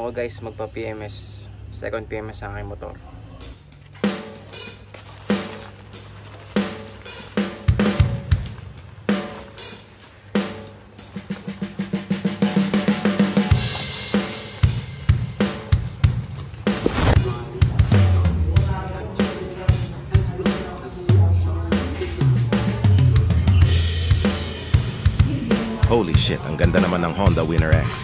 ako guys magpa PMS, second PMS sa aking motor. Holy shit, ang ganda naman ng Honda Winner X.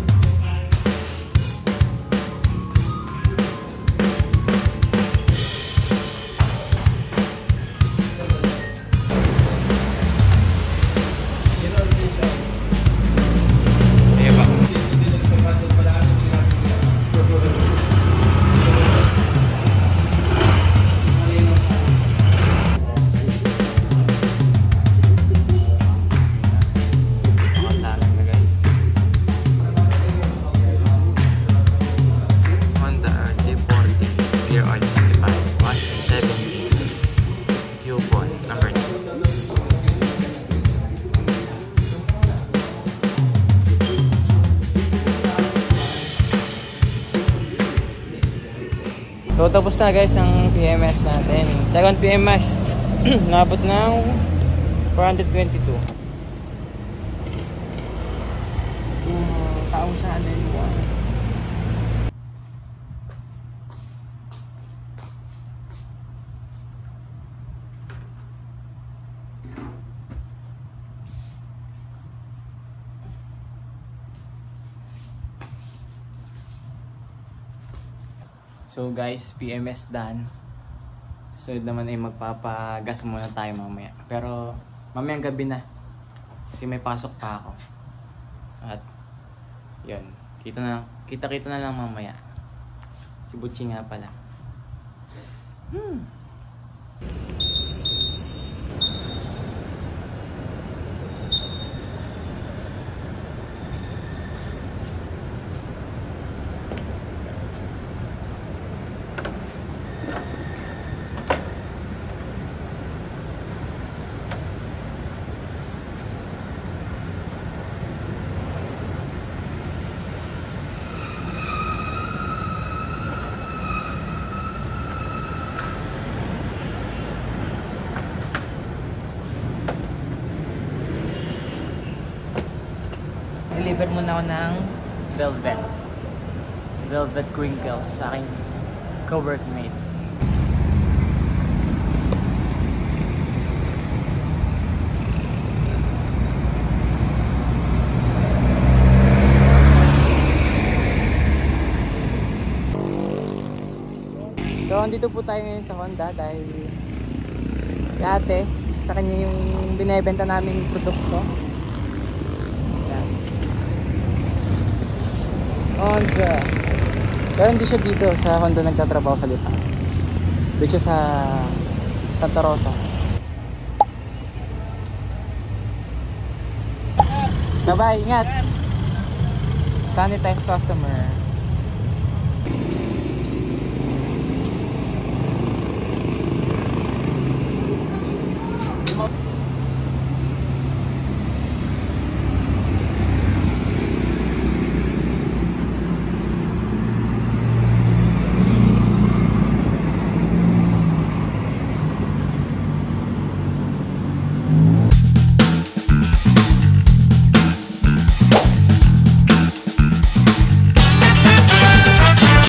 So tapos na guys ang PMS natin. Second PMS nabot ng 422. Taong sa atin mo. So guys, PMS done. So naman ay magpapagas muna tayo mamaya. Pero mamayang gabi na. Kasi may pasok pa ako. At yun, kita na lang mamaya. Si Butchie nga pala. Deliver muna ako ng velvet crinkles sa aking co-workmate. So andito po tayo ngayon sa Honda dahil si ate, sa kanya yung binebenta naming produkto. Honda. Pero hindi siya dito sa Honda nagtatrabaho sa Lipa. Dito siya sa Santa Rosa. Bye-bye, ingat. Sanitize customer.